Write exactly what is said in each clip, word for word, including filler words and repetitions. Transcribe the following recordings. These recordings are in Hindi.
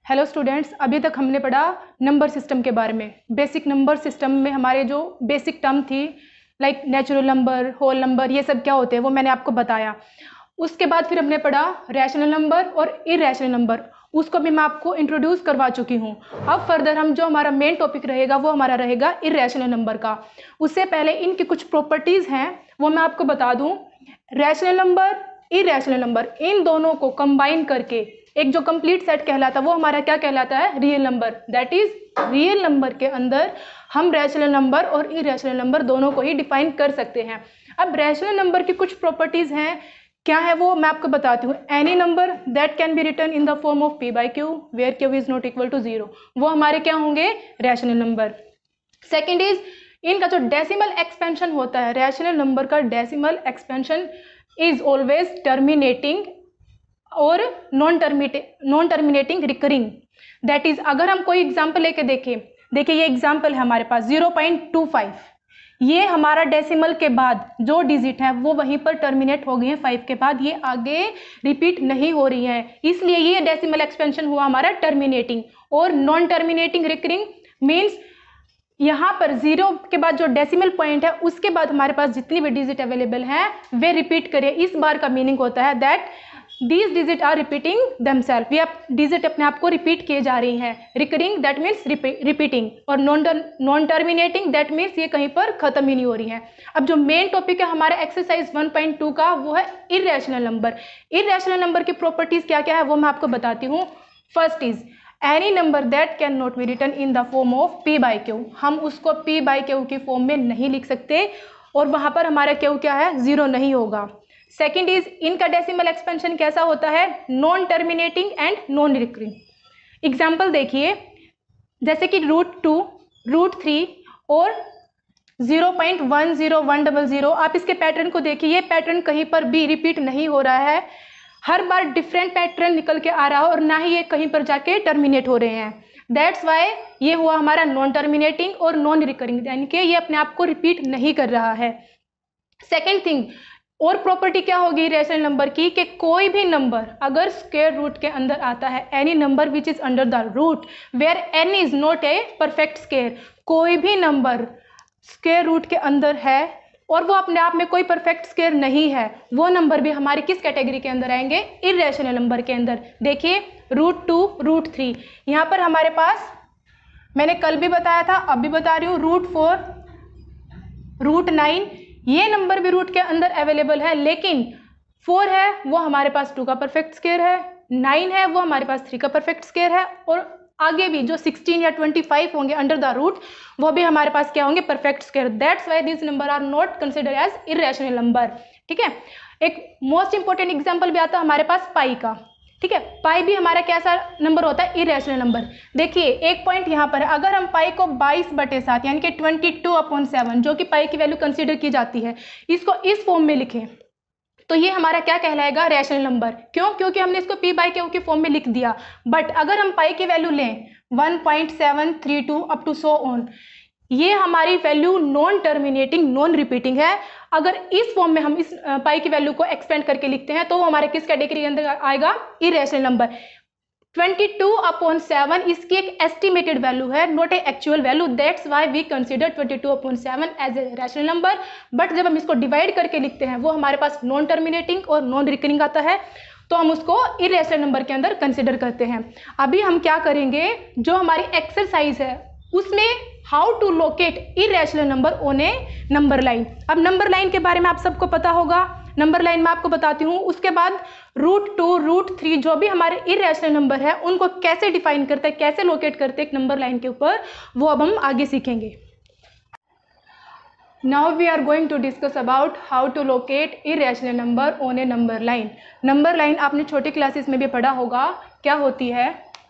हेलो स्टूडेंट्स, अभी तक हमने पढ़ा नंबर सिस्टम के बारे में। बेसिक नंबर सिस्टम में हमारे जो बेसिक टर्म थी like natural number, whole number, ये सब क्या होते हैं वो मैंने आपको बताया। उसके बाद फिर हमने पढ़ा रैशनल नंबर और इरेशनल नंबर, उसको भी मैं आपको इंट्रोड्यूस करवा चुकी हूँ। अब फर्दर हम जो हमारा मेन टॉपिक रहेगा वो हमारा रहेगा इरेशनल नंबर का। उससे पहले इनकी कुछ प्रॉपर्टीज़ हैं वो मैं आपको बता दूँ। रैशनल नंबर, इरेशनल नंबर, इन दोनों को कंबाइन करके एक जो कंप्लीट सेट कहलाता है वो हमारा क्या कहलाता है, real number. That is real number के अंदर हम रैशनल नंबर और इरेशनल नंबर दोनों को ही डिफाइन कर सकते हैं। अब रैशनल नंबर की कुछ प्रॉपर्टीज हैं, क्या है वो मैं आपको बताती हूँ। Any number that can be written in the form of P by q where q is not equal to zero, वो हमारे क्या होंगे, रैशनल नंबर। सेकेंड इज इनका जो डेसिमल एक्सपेंशन होता है, रैशनल नंबर का decimal expansion is always terminating और non terminating non terminating recurring. That is अगर हम कोई एग्जांपल लेके देखें, देखिए ये एग्जांपल है हमारे पास ज़ीरो पॉइंट टू फाइव, ये हमारा डेसिमल के बाद जो डिजिट है वो वहीं पर टर्मिनेट हो गई है फाइव के बाद, ये आगे रिपीट नहीं हो रही है, इसलिए ये डेसिमल एक्सपेंशन हुआ हमारा टर्मिनेटिंग। और नॉन टर्मिनेटिंग रिकरिंग मीन्स यहाँ पर जीरो के बाद जो डेसिमल पॉइंट है उसके बाद हमारे पास जितनी भी डिजिट अवेलेबल है वे रिपीट करें। इस बार का मीनिंग होता है that these digit are repeating themselves, ये डिजिट अपने आप को रिपीट किए जा रही हैं। रिकरिंग दैट मीन्स रिपीटिंग, और non non terminating that means ये कहीं पर खत्म ही नहीं हो रही है। अब जो मेन टॉपिक है हमारा एक्सरसाइज वन पॉइंट टू का वो है इरेशनल नंबर। इरेशनल नंबर की प्रॉपर्टीज क्या क्या है वो मैं आपको बताती हूँ। First is any number that can not be written in the form of P by q, हम उसको पी बाई क्यू की फॉर्म में नहीं लिख सकते और वहाँ पर हमारा क्यू क्या है, जीरो नहीं होगा। सेकेंड इज इनका डेसिमल एक्सपेंशन कैसा होता है, non terminating and non recurring. Example देखिए जैसे कि रूट टू, रूट थ्री और zero point one zero one double zero, आप इसके पैटर्न को देखिए, ये पैटर्न कहीं पर भी रिपीट नहीं हो रहा है, हर बार डिफरेंट पैटर्न निकल के आ रहा है और ना ही ये कहीं पर जाके टर्मिनेट हो रहे हैं। दैट्स वाई ये हुआ हमारा नॉन टर्मिनेटिंग और नॉन रिकरिंग, यानी कि ये अपने आप को रिपीट नहीं कर रहा है। सेकेंड थिंग, और प्रॉपर्टी क्या होगी रैशनल नंबर की, कि कोई भी नंबर अगर स्क्वायर रूट के अंदर आता है, any number which is under the root where n is not a perfect square, कोई भी नंबर स्क्वायर रूट के अंदर है और वो अपने आप में कोई परफेक्ट स्क्वायर नहीं है, वो नंबर भी हमारी किस कैटेगरी के अंदर आएंगे, इरेशनल नंबर के अंदर। देखिए रूट टू, रूट थ्री, यहाँ पर हमारे पास मैंने कल भी बताया था अब भी बता रही हूँ, रूट फोर, रूट नाइन, ये नंबर भी रूट के अंदर अवेलेबल है, लेकिन फोर है वो हमारे पास टू का परफेक्ट स्क्वायर है, नाइन है वो हमारे पास थ्री का परफेक्ट स्क्वायर है, और आगे भी जो सिक्सटीन या ट्वेंटी फाइव होंगे अंडर द रूट वो भी हमारे पास क्या होंगे, perfect square. That's why this number are not consider as irrational number. ठीक है, एक मोस्ट इंपॉर्टेंट एग्जाम्पल भी आता है हमारे पास पाई का। ठीक है, पाई भी हमारा कैसा नंबर होता है, इरेशनल नंबर। देखिए एक पॉइंट यहाँ पर है, अगर हम पाई को बाईस बटे सात यानी कि ट्वेंटी टू अपॉन सेवन जो कि पाई की वैल्यू कंसीडर की जाती है, इसको इस फॉर्म में लिखें तो ये हमारा क्या कहलाएगा, रैशनल नंबर। क्यों, क्योंकि हमने इसको पी बाई क्यू की फॉर्म में लिख दिया। बट अगर हम पाई की वैल्यू लें one point seven three two up to so on, ये हमारी value non terminating non repeating है। अगर इस फॉर्म में हम इस पाई की वैल्यू को एक्सपेंड करके लिखते हैं तो वो हमारे किस कैटेगरी के अंदर आएगा, irrational number. Twenty two upon seven इसकी एक एस्टिमेटेड वैल्यू है, not a actual value, that's why we consider twenty two upon seven as a rational number. But जब हम इसको डिवाइड करके लिखते हैं वो हमारे पास नॉन टर्मिनेटिंग और नॉन रिकरिंग आता है, तो हम उसको इरेशनल नंबर के अंदर कंसिडर करते हैं। अभी हम क्या करेंगे, जो हमारी एक्सरसाइज है उसमें how to locate irrational number on a number line. अब नंबर लाइन के बारे में आप सबको पता होगा, नंबर लाइन में आपको बताती हूँ। उसके बाद रूट टू, रूट थ्री जो भी हमारे इरेशनल नंबर है उनको कैसे डिफाइन करते हैं, कैसे लोकेट करते हैं एक नंबर लाइन के ऊपर, वो अब हम आगे सीखेंगे। Now we are going to discuss about how to locate irrational number on a number line. Number line आपने छोटी क्लासेस में भी पढ़ा होगा, क्या होती है,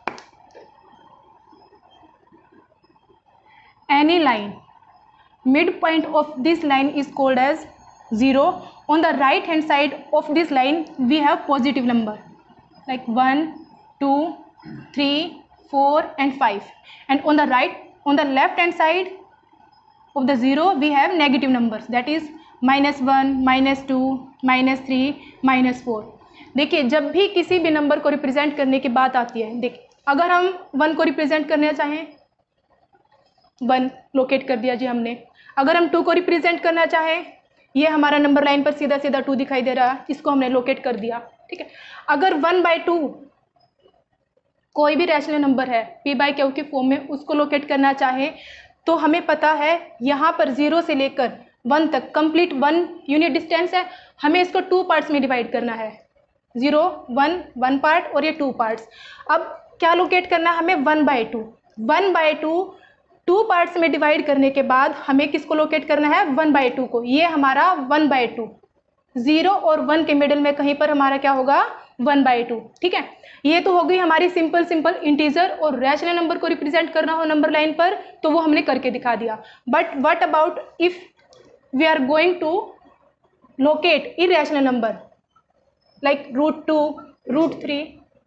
any line midpoint of this line is called as zero. On the right hand side of this line we have positive number like one, two, three, four and five, and on the right on the left hand side of the zero we have negative numbers, that is minus one, minus two, minus three, minus four। देखिए जब भी किसी भी नंबर को रिप्रेजेंट करने की बात आती है, देखिए अगर हम वन को रिप्रेजेंट करना चाहें, वन लोकेट कर दिया जी हमने। अगर हम टू को रिप्रेजेंट करना चाहें, ये हमारा नंबर लाइन पर सीधा सीधा टू दिखाई दे रहा है, इसको हमने लोकेट कर दिया, ठीक है। अगर वन बाई टू कोई भी रैशनल नंबर है पी बाई क्यू की फॉर्म में, उसको लोकेट करना चाहे तो हमें पता है यहाँ पर जीरो से लेकर वन तक कंप्लीट वन यूनिट डिस्टेंस है, हमें इसको टू पार्ट्स में डिवाइड करना है, जीरो वन वन पार्ट और ये टू पार्ट्स। अब क्या लोकेट करना है हमें, one by two. One by two two parts में डिवाइड करने के बाद हमें किसको लोकेट करना है, वन बाई टू को। ये हमारा वन बाई टू, जीरो और वन के मिडिल में कहीं पर हमारा क्या होगा, वन बाई टू, ठीक है। ये तो हो गई हमारी सिंपल सिंपल इंटीजर और रैशनल नंबर को रिप्रेजेंट करना हो नंबर लाइन पर, तो वो हमने करके दिखा दिया। But what about if we are going to locate irrational number like root two, root three.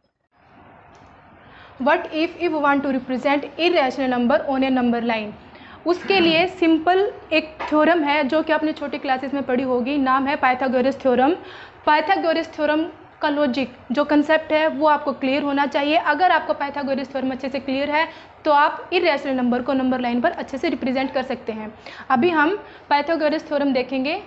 What if if we want to represent irrational number on a number line? उसके लिए सिंपल एक थ्योरम है जो कि आपने छोटी क्लासेस में पढ़ी होगी, नाम है पाइथागोरस थ्योरम। पाइथागोरस थ्योरम का लॉजिक जो कंसेप्ट है वो आपको क्लियर होना चाहिए। अगर आपको पाइथागोरस थ्योरम अच्छे से क्लियर है तो आप इरेशनल नंबर को नंबर लाइन पर अच्छे से रिप्रेजेंट कर सकते हैं। अभी हम पाइथागोरस थ्योरम देखेंगे।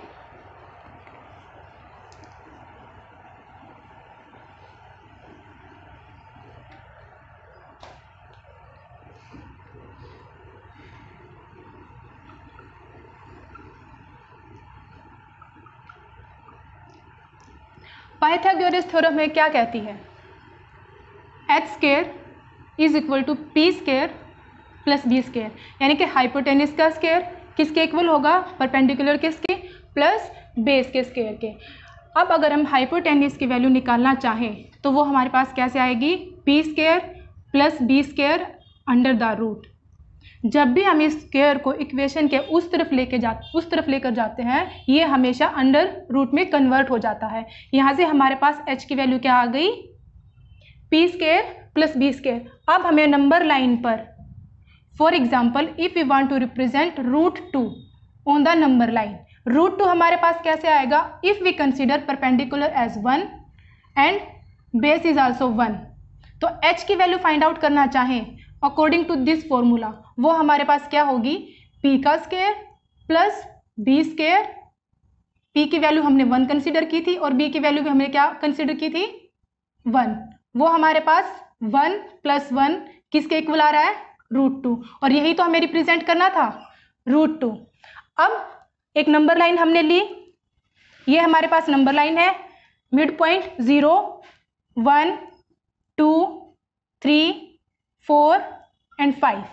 पाइथागोरस थ्योरम में क्या कहती है, h square is equal to P square plus B square, यानी कि हाइपोटेनस का स्क्वायर किसके इक्वल होगा, परपेंडिकुलर किसके, प्लस बेस के स्क्वायर के। अब अगर हम हाइपोटेनस की वैल्यू निकालना चाहें तो वो हमारे पास कैसे आएगी, p square plus B square under the root. जब भी हम इस स्क्वायर को इक्वेशन के उस तरफ लेके जा उस तरफ लेकर जाते हैं, ये हमेशा अंडर रूट में कन्वर्ट हो जाता है। यहाँ से हमारे पास h की वैल्यू क्या आ गई, p square plus B square. अब हमें नंबर लाइन पर, for example if we want to represent root two on the number line, root two हमारे पास कैसे आएगा, if we consider perpendicular as one and base is also one. तो h की वैल्यू फाइंड आउट करना चाहें अकॉर्डिंग टू दिस फॉर्मूला, वो हमारे पास क्या होगी, p का square plus B square. p की वैल्यू हमने वन कंसिडर की थी और b की वैल्यू भी हमने क्या कंसिडर की थी, वन। वो हमारे पास वन प्लस वन किसके इक्वल आ रहा है, रूट टू, और यही तो हमें रिप्रेजेंट करना था, रूट टू। अब एक नंबर लाइन हमने ली, ये हमारे पास नंबर लाइन है, mid point zero one two three four and five.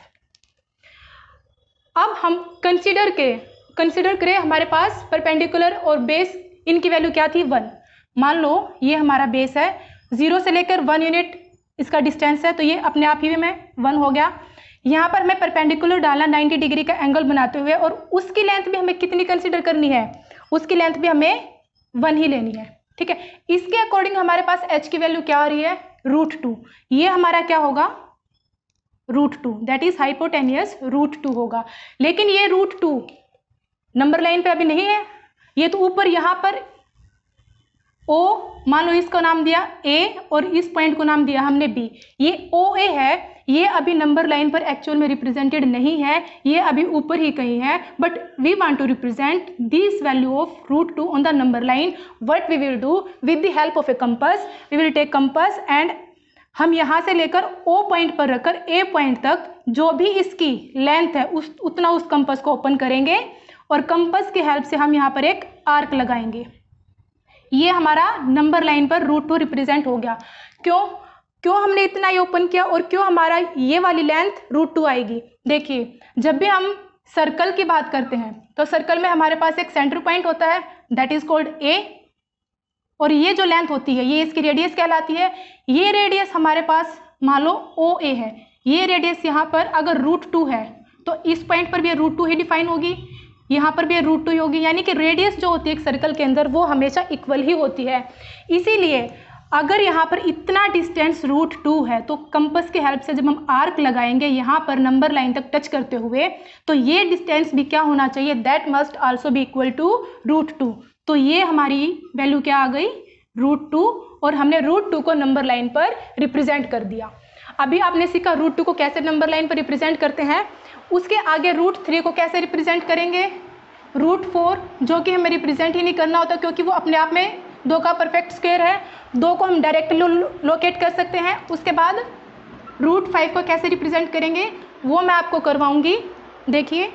अब हम कंसिडर के कंसिडर करें हमारे पास परपेंडिकुलर और बेस, इनकी वैल्यू क्या थी, वन। मान लो ये हमारा बेस है, जीरो से लेकर वन यूनिट इसका डिस्टेंस है, तो ये अपने आप ही में वन हो गया। यहाँ पर हमें परपेंडिकुलर डालना नाइन्टी डिग्री का एंगल बनाते हुए, और उसकी लेंथ भी हमें कितनी कंसिडर करनी है, उसकी लेंथ भी हमें वन ही लेनी है, ठीक है। इसके अकॉर्डिंग हमारे पास h की वैल्यू क्या आ रही है, रूट टू। ये हमारा क्या होगा, root two, that is hypotenuse root two होगा। लेकिन ये रूट टू नंबर लाइन पे अभी नहीं है, ये तो ऊपर यहाँ पर O, मान लो इसका नाम दिया A और इस पॉइंट को नाम दिया हमने B, ये O A है, ये अभी नंबर लाइन पर एक्चुअल में रिप्रेजेंटेड नहीं है, ये अभी ऊपर ही कहीं है। But we want to represent this value of root two on the number line. What we will do, with the help of a compass, we will take compass and हम यहाँ से लेकर O पॉइंट पर रखकर A पॉइंट तक जो भी इसकी लेंथ है उस उतना उस कंपास को ओपन करेंगे और कंपास की हेल्प से हम यहाँ पर एक आर्क लगाएंगे। ये हमारा नंबर लाइन पर रूट टू रिप्रेजेंट हो गया। क्यों क्यों हमने इतना ये ओपन किया और क्यों हमारा ये वाली लेंथ रूट टू आएगी। देखिए, जब भी हम सर्कल की बात करते हैं तो सर्कल में हमारे पास एक सेंटर पॉइंट होता है, दैट इज कॉल्ड ए, और ये जो लेंथ होती है ये इसकी रेडियस कहलाती है। ये रेडियस हमारे पास मान लो ओ ए है, ये रेडियस यहाँ पर अगर रूट टू है तो इस पॉइंट पर भी रूट टू ही डिफाइन होगी, यहाँ पर भी रूट टू ही होगी, यानी कि रेडियस जो होती है एक सर्कल के अंदर वो हमेशा इक्वल ही होती है। इसीलिए अगर यहाँ पर इतना डिस्टेंस रूट टू है तो कंपास की हेल्प से जब हम आर्क लगाएंगे यहाँ पर नंबर लाइन तक टच करते हुए, तो ये डिस्टेंस भी क्या होना चाहिए, that must also be equal to root two. तो ये हमारी वैल्यू क्या आ गई, रूट टू, और हमने रूट टू को नंबर लाइन पर रिप्रेजेंट कर दिया। अभी आपने सीखा रूट टू को कैसे नंबर लाइन पर रिप्रेजेंट करते हैं, उसके आगे रूट थ्री को कैसे रिप्रेजेंट करेंगे, रूट फोर जो कि हमें रिप्रेजेंट ही नहीं करना होता क्योंकि वो अपने आप में दो का परफेक्ट स्क्वायर है, दो को हम डायरेक्टली लो, लोकेट कर सकते हैं। उसके बाद रूट फाइव को कैसे रिप्रेजेंट करेंगे वो मैं आपको करवाऊंगी। देखिए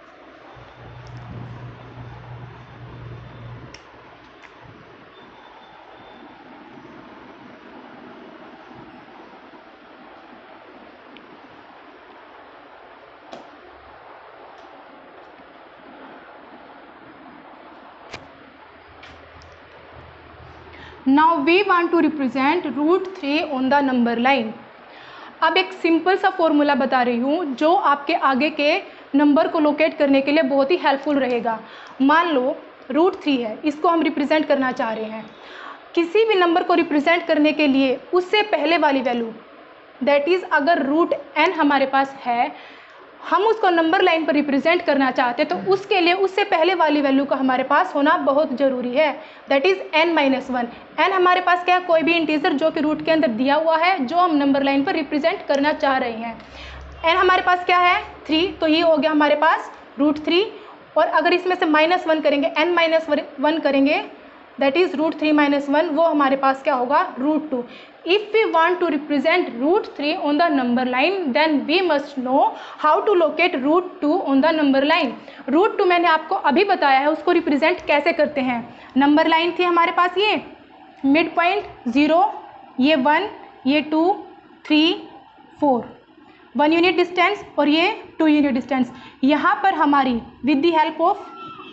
now we want to represent root three on the number line. अब एक सिंपल सा फॉर्मूला बता रही हूँ जो आपके आगे के नंबर को लोकेट करने के लिए बहुत ही हेल्पफुल रहेगा। मान लो रूट थ्री है, इसको हम रिप्रेजेंट करना चाह रहे हैं। किसी भी नंबर को रिप्रेजेंट करने के लिए उससे पहले वाली वैल्यू, दैट इज़ अगर रूट एन हमारे पास है, हम उसको नंबर लाइन पर रिप्रेजेंट करना चाहते हैं तो उसके लिए उससे पहले वाली वैल्यू का हमारे पास होना बहुत ज़रूरी है, that is n minus one. N हमारे पास क्या है, कोई भी इंटीजर जो कि रूट के अंदर दिया हुआ है जो हम नंबर लाइन पर रिप्रेजेंट करना चाह रहे हैं। एन हमारे पास क्या है, थ्री, तो ये हो गया हमारे पास रूट थ्री। और अगर इसमें से माइनस वन करेंगे, एन माइनस वन करेंगे, that is root three minus one, वो हमारे पास क्या होगा, root two. If we want to represent root three on the number line then we must know how to locate root two on the number line. Root two मैंने आपको अभी बताया है, उसको रिप्रेजेंट कैसे करते हैं। नंबर लाइन थी हमारे पास, ये मिड पॉइंट ज़ीरो, ये वन, ये two, three, four, one unit distance और ये टू यूनिट डिस्टेंस। यहाँ पर हमारी with the help of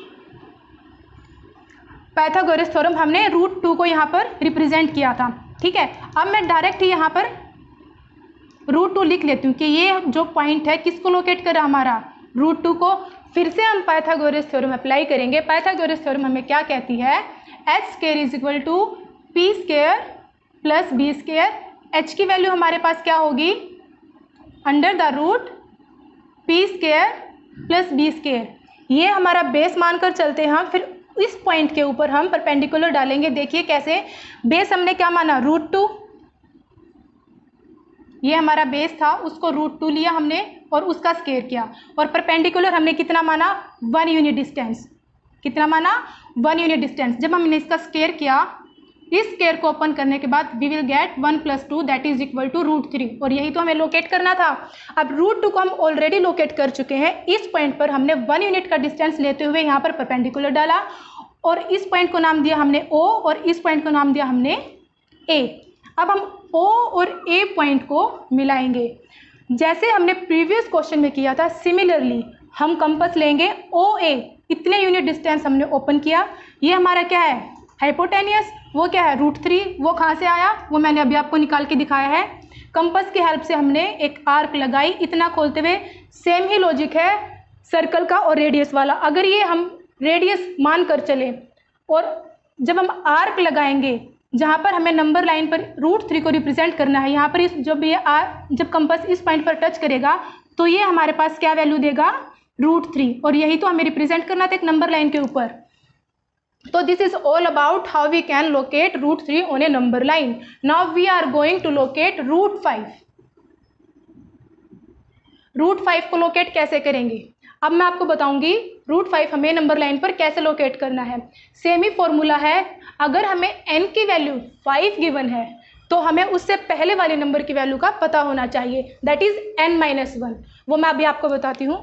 Pythagoras theorem हमने रूट टू को यहाँ पर रिप्रेजेंट किया था। ठीक है, अब मैं डायरेक्ट यहाँ पर रूट टू लिख लेती हूँ कि ये जो पॉइंट है किसको लोकेट कर रहा हमारा, रूट टू को। फिर से हम पाइथागोरस थ्योरम अप्लाई करेंगे। पाइथागोरस थ्योरम हमें क्या कहती है, h square is equal to P square plus B square. H की वैल्यू हमारे पास क्या होगी, under the root p square plus B square. ये हमारा बेस मानकर चलते हैं हम। फिर इस पॉइंट के ऊपर हम परपेंडिकुलर डालेंगे। देखिए कैसे, बेस हमने क्या माना, रूट टू, ये हमारा बेस था, उसको रूट टू लिया हमने और उसका स्क्वायर किया। और परपेंडिकुलर हमने कितना माना, वन यूनिट डिस्टेंस। कितना माना, वन यूनिट डिस्टेंस। जब हमने इसका स्क्वायर किया, इस स्क्वायर को ओपन करने के बाद we will get one plus two that is equal to root three. और यही तो हमें लोकेट करना था। अब रूट टू को हम ऑलरेडी लोकेट कर चुके हैं। इस पॉइंट पर हमने वन यूनिट का डिस्टेंस लेते हुए यहाँ पर परपेंडिकुलर डाला और इस पॉइंट को नाम दिया हमने ओ और इस पॉइंट को नाम दिया हमने ए। अब हम ओ और ए पॉइंट को मिलाएंगे जैसे हमने प्रीवियस क्वेश्चन में किया था। सिमिलरली हम कंपास लेंगे, ओ ए इतने यूनिट डिस्टेंस हमने ओपन किया। ये हमारा क्या है, हाइपोटेनियस, वो क्या है, रूट थ्री। वो कहाँ से आया, वो मैंने अभी आपको निकाल के दिखाया है। कंपास की हेल्प से हमने एक आर्क लगाई, इतना खोलते हुए। सेम ही लॉजिक है सर्कल का और रेडियस वाला। अगर ये हम रेडियस मान कर चले और जब हम आर्क लगाएंगे जहाँ पर हमें नंबर लाइन पर रूट थ्री को रिप्रेजेंट करना है, यहाँ पर इस जब ये आर जब कंपास इस पॉइंट पर टच करेगा तो ये हमारे पास क्या वैल्यू देगा, रूट थ्री। और यही तो हमें रिप्रेजेंट करना था एक नंबर लाइन के ऊपर। So this is all about how we can locate root three on a number line. Now we are going to locate root five. root five को लोकेट कैसे करेंगे, अब मैं आपको बताऊंगी root five हमें नंबर लाइन पर कैसे लोकेट करना है। सेम ही फॉर्मूला है। अगर हमें n की वैल्यू फाइव गिवन है तो हमें उससे पहले वाले नंबर की वैल्यू का पता होना चाहिए, that is n minus one. वो मैं अभी आपको बताती हूँ।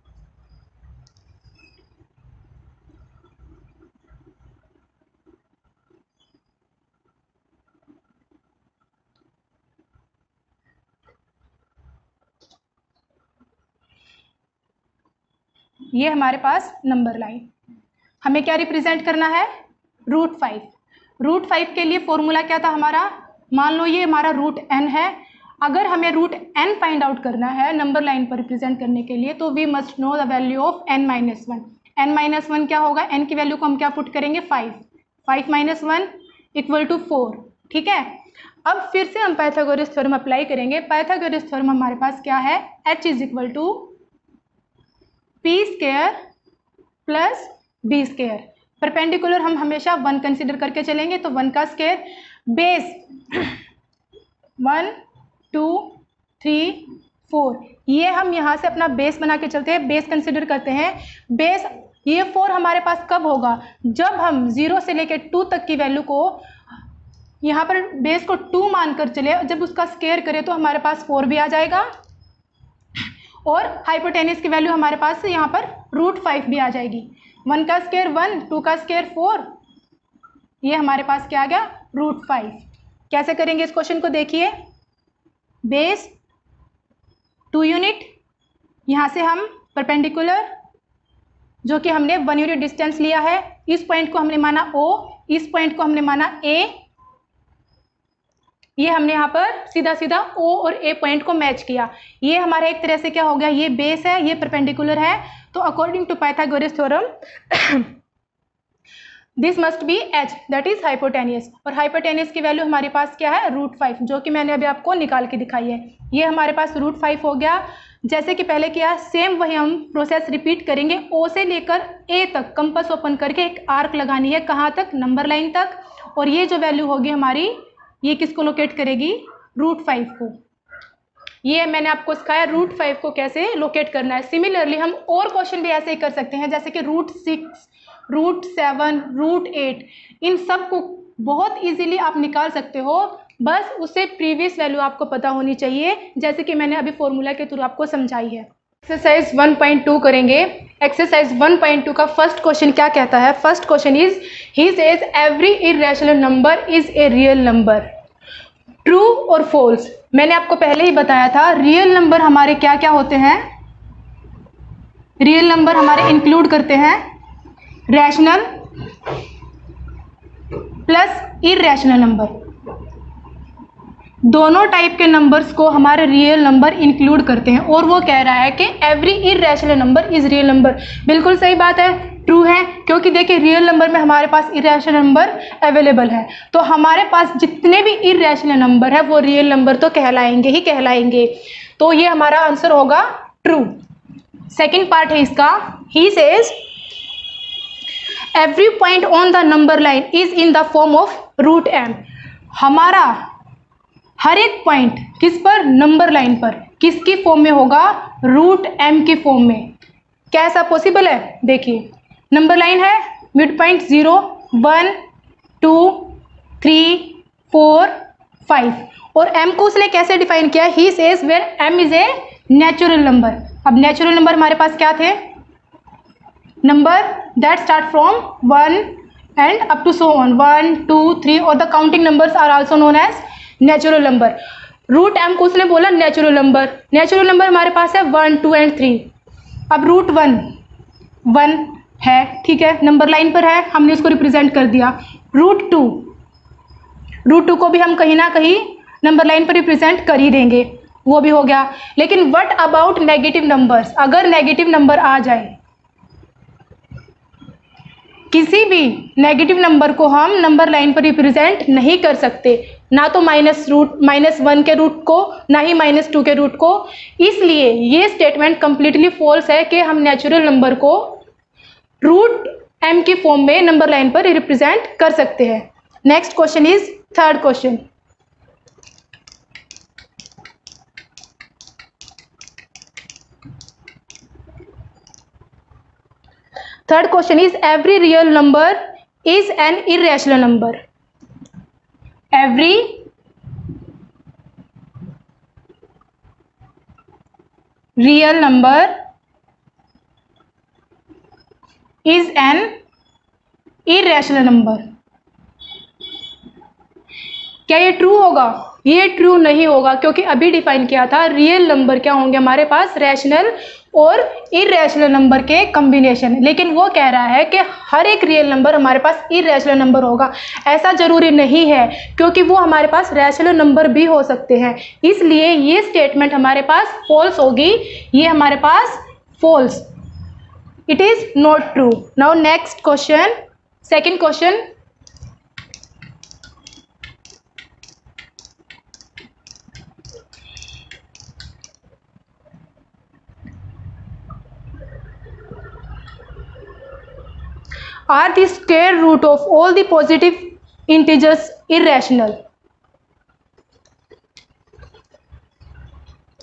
ये हमारे पास नंबर लाइन, हमें क्या रिप्रेजेंट करना है, रूट फाइव। रूट फाइव के लिए फॉर्मूला क्या था हमारा, मान लो ये हमारा रूट एन है। अगर हमें रूट एन फाइंड आउट करना है नंबर लाइन पर रिप्रेजेंट करने के लिए तो we must know the value of n minus one. N minus one क्या होगा, एन की वैल्यू को हम क्या पुट करेंगे, five. Five minus one equal to four. ठीक है, अब फिर से हम पाइथागोरस थ्योरम अप्लाई करेंगे। पाइथागोरस थ्योरम हमारे पास क्या है, H is equal to P square plus B square. Perpendicular हम हमेशा वन कंसिडर करके चलेंगे तो वन का square, base one two three, four. ये हम यहाँ से अपना बेस बना के चलते हैं, बेस कंसिडर करते हैं। बेस ये फोर हमारे पास कब होगा? जब हम जीरो से लेकर टू तक की वैल्यू को यहाँ पर बेस को टू मानकर चले, जब उसका स्केयर करें तो हमारे पास फोर भी आ जाएगा और हाइपोटेनियस की वैल्यू हमारे पास यहाँ पर रूट फाइव भी आ जाएगी। वन का स्केयर वन, टू का स्केयर फोर, ये हमारे पास क्या आ गया? Root five. कैसे करेंगे इस क्वेश्चन को देखिए। बेस टू यूनिट, यहाँ से हम परपेंडिकुलर जो कि हमने वन यूनिट डिस्टेंस लिया है, इस पॉइंट को हमने माना O, इस पॉइंट को हमने माना A। ये हमने यहाँ पर सीधा सीधा O और A पॉइंट को मैच किया। ये हमारा एक तरह से क्या हो गया? ये बेस है, ये परपेंडिकुलर है। तो according to Pythagoras theorem this must be H, that is hypotenuse. और हाइपोटेनियस की वैल्यू हमारे पास क्या है? रूट फाइव, जो कि मैंने अभी आपको निकाल के दिखाई है। ये हमारे पास रूट फाइव हो गया। जैसे कि पहले किया, सेम वही हम प्रोसेस रिपीट करेंगे। ओ से लेकर ए तक कंपास ओपन करके एक आर्क लगानी है। कहाँ तक? नंबर लाइन तक। और ये जो वैल्यू होगी हमारी, ये किसको लोकेट करेगी? रूट फाइव को। ये मैंने आपको सिखाया रूट फाइव को कैसे लोकेट करना है। सिमिलरली हम और क्वेश्चन भी ऐसे ही कर सकते हैं, जैसे कि root six, root seven, root eight, इन सब को बहुत इजीली आप निकाल सकते हो। बस उससे प्रीवियस वैल्यू आपको पता होनी चाहिए, जैसे कि मैंने अभी फॉर्मूला के थ्रू आपको समझाई है। एक्सरसाइज वन पॉइंट टू करेंगे। एक्सरसाइज वन पॉइंट टू का फर्स्ट क्वेश्चन क्या कहता है? First question is, he says every irrational number is a real number, true और फॉल्स। मैंने आपको पहले ही बताया था, रियल नंबर हमारे क्या क्या होते हैं? रियल नंबर हमारे इंक्लूड करते हैं रैशनल प्लस इरेशनल नंबर। दोनों टाइप के नंबर्स को हमारे रियल नंबर इंक्लूड करते हैं। और वो कह रहा है कि every irrational number is real number. बिल्कुल सही बात है, ट्रू है, क्योंकि देखिए रियल नंबर में हमारे पास इरेशनल नंबर अवेलेबल है। तो हमारे पास जितने भी इरेशनल नंबर है वो रियल नंबर तो कहलाएंगे ही कहलाएंगे। तो ये हमारा आंसर होगा ट्रू। सेकेंड पार्ट है इसका, he says every point on the number line is in the form of root M. हमारा हर एक पॉइंट किस पर? नंबर लाइन पर। किसकी फॉर्म में होगा? रूट एम की फॉर्म में। क्या ऐसा पॉसिबल है? देखिए, नंबर लाइन है, mid point zero, one, two, three, four, five, और एम को उसने कैसे डिफाइन किया? He says where M is a natural number. अब नेचुरल नंबर हमारे पास क्या थे? Number that start from one and up to so on, one, two, three, और the counting numbers are also known as natural number. Root M को उसने बोला नेचुरल नंबर। नेचुरल नंबर हमारे पास है वन, टू एंड थ्री। अब रूट वन, वन है, ठीक है, नंबर लाइन पर है, हमने इसको रिप्रेजेंट कर दिया। रूट टू, रूट टू को भी हम कहीं ना कहीं नंबर लाइन पर रिप्रेजेंट कर ही देंगे, वो भी हो गया। लेकिन व्हाट अबाउट नेगेटिव नंबर्स? अगर नेगेटिव नंबर आ जाए, किसी भी नेगेटिव नंबर को हम नंबर लाइन पर रिप्रेजेंट नहीं कर सकते, ना तो माइनस रूट माइनस वन के रूट को, ना ही माइनस टू के रूट को। इसलिए ये स्टेटमेंट कंप्लीटली फॉल्स है कि हम नेचुरल नंबर को रूट एम की फॉर्म में नंबर लाइन पर रिप्रेजेंट कर सकते हैं। Next question is third question. Third question is every real number is an irrational number. Every real number is an irrational number. क्या ये ट्रू होगा? ये ट्रू नहीं होगा, क्योंकि अभी डिफाइन किया था रियल नंबर क्या होंगे हमारे पास? रैशनल और इरेशनल नंबर के कॉम्बिनेशन। लेकिन वो कह रहा है कि हर एक रियल नंबर हमारे पास इरेशनल नंबर होगा। ऐसा जरूरी नहीं है, क्योंकि वो हमारे पास रैशनल नंबर भी हो सकते हैं। इसलिए ये स्टेटमेंट हमारे पास फॉल्स होगी, ये हमारे पास false, it is not true. Now next question, second question. Are the square root of all the positive integers irrational?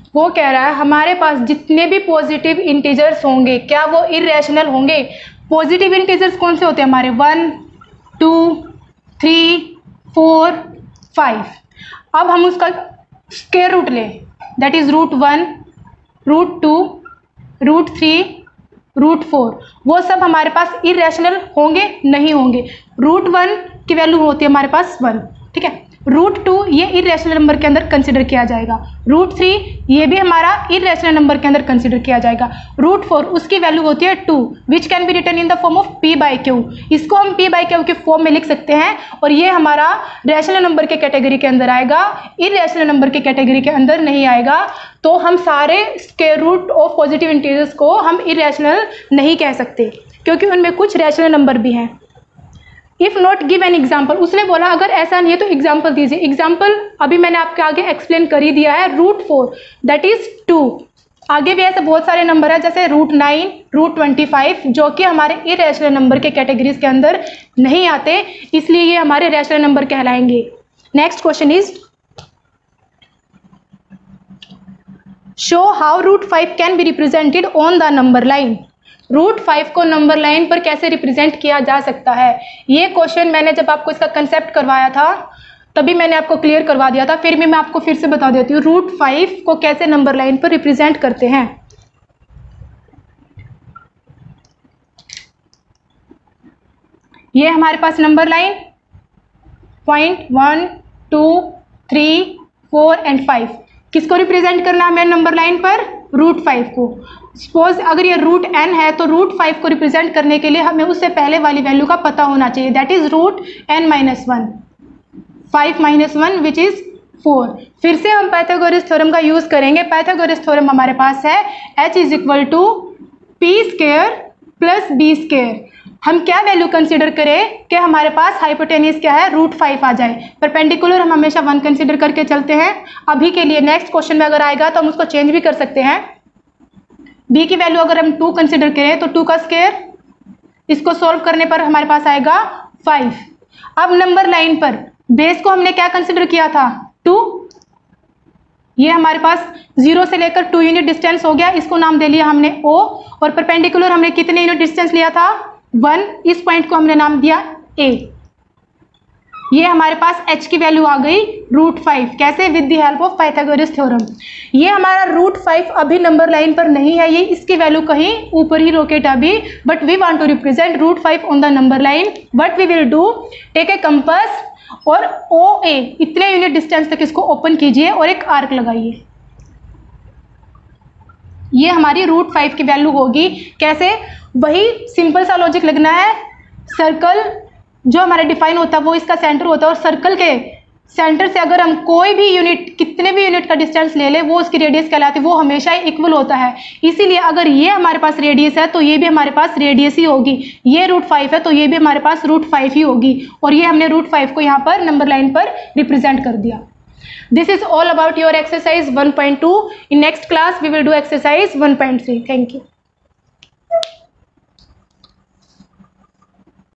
वो कह रहा है हमारे पास जितने भी पॉजिटिव इंटीजर्स होंगे क्या वो इरेशनल होंगे। पॉजिटिव इंटीजर्स कौन से होते हैं हमारे, one, two, three, four, five. अब हम उसका स्क्वायर रूट लें, that is root one, root two, root three, root four. वो सब हमारे पास इरेशनल होंगे, नहीं होंगे। रूट वन की वैल्यू होती है हमारे पास वन, ठीक है। रूट टू ये इरेशनल नंबर के अंदर कंसिडर किया जाएगा। रूट थ्री ये भी हमारा इरेशनल नंबर के अंदर कंसिडर किया जाएगा। रूट फोर उसकी वैल्यू होती है two, which can be written in the form of P by Q. इसको हम पी बाई क्यू के फॉर्म में लिख सकते हैं और ये हमारा रैशनल नंबर के कैटेगरी के अंदर आएगा, इरेशनल नंबर के कैटेगरी के अंदर नहीं आएगा। तो हम सारे square root of positive integers को हम इरेशनल नहीं कह सकते क्योंकि उनमें कुछ रैशनल नंबर भी हैं। If not give an example, उसने बोला अगर ऐसा नहीं है तो एग्जाम्पल दीजिए। एग्जाम्पल अभी मैंने आपके आगे एक्सप्लेन कर ही दिया है, root four that is two. आगे भी ऐसे बहुत सारे नंबर है जैसे root nine, root twenty five जो कि हमारे इरेशनल नंबर के कैटेगरीज के अंदर नहीं आते, इसलिए ये हमारे रैशनल नंबर कहलाएंगे। Next question is show how root five can be represented on the number line. Root five को नंबर लाइन पर कैसे रिप्रेजेंट किया जा सकता है। ये क्वेश्चन मैंने जब आपको इसका कंसेप्ट करवाया था तभी मैंने आपको क्लियर करवा दिया था, फिर भी मैं आपको फिर से बता देती हूँ रूट फाइव को कैसे नंबर लाइन पर रिप्रेजेंट करते हैं। ये हमारे पास number line point one, two, three, four and five, किसको रिप्रेजेंट करना है हमें नंबर लाइन पर, रूट फाइव को। सपोज अगर ये रूट एन है तो रूट फाइव को रिप्रेजेंट करने के लिए हमें उससे पहले वाली वैल्यू का पता होना चाहिए, that is root N minus one, five minus one which is four. फिर से हम पाइथागोरस थ्योरम का यूज करेंगे। पाइथागोरस थ्योरम हमारे पास है H is equal to P square plus B square. हम क्या वैल्यू कंसीडर करें कि हमारे पास हाइपोटेन्यूज क्या है, रूट फाइव आ जाए। परपेंडिकुलर हम हमेशा वन कंसीडर करके चलते हैं। अभी के लिए नेक्स्ट क्वेश्चन में अगर आएगा तो हम उसको चेंज भी कर सकते हैं। बी की वैल्यू अगर हम टू कंसीडर करें तो टू का स्क्वायर, इसको सॉल्व करने पर हमारे पास आएगा फाइव। अब नंबर लाइन पर बेस को हमने क्या कंसीडर किया था, टू। ये हमारे पास जीरो से लेकर टू यूनिट डिस्टेंस हो गया, इसको नाम दे लिया हमने ओ। और परपेंडिकुलर हमने कितने यूनिट डिस्टेंस लिया था, वन। इस पॉइंट को हमने नाम दिया ए। ये हमारे पास h की वैल्यू आ गई रूट फाइव, कैसे, with the help of Pythagoras theorem. ये हमारा रूट फाइव अभी नंबर लाइन पर नहीं है, ये इसकी वैल्यू कहीं ऊपर ही रोकेट अभी, but we want to represent root five on the number line. What we will do, take a compass और ओ ए इतने यूनिट डिस्टेंस तक इसको ओपन कीजिए और एक आर्क लगाइए। ये हमारी रूट फाइव की वैल्यू होगी। कैसे, वही सिंपल सा लॉजिक लगना है। सर्कल जो हमारा डिफाइन होता है वो इसका सेंटर होता है और सर्कल के सेंटर से अगर हम कोई भी यूनिट, कितने भी यूनिट का डिस्टेंस ले ले, वो उसकी रेडियस कहलाती है, वो हमेशा ही इक्वल होता है। इसीलिए अगर ये हमारे पास रेडियस है तो ये भी हमारे पास रेडियस ही होगी। ये रूट फाइव है तो ये भी हमारे पास रूट फाइव ही होगी। और ये हमने रूट फाइव को यहाँ पर नंबर लाइन पर रिप्रेजेंट कर दिया। This is all about your exercise one point two. In next class we will do exercise one point three. Thank you.